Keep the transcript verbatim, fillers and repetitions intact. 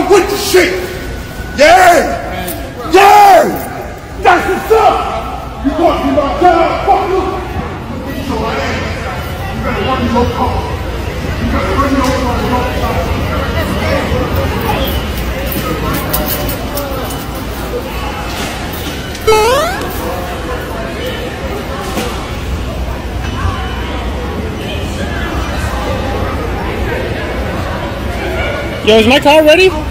with the shit. Yeah. Yeah. That's what's up. You gonna be my job, fuck you. So I am. You better run your car. You better run your car. Yo, is my car ready?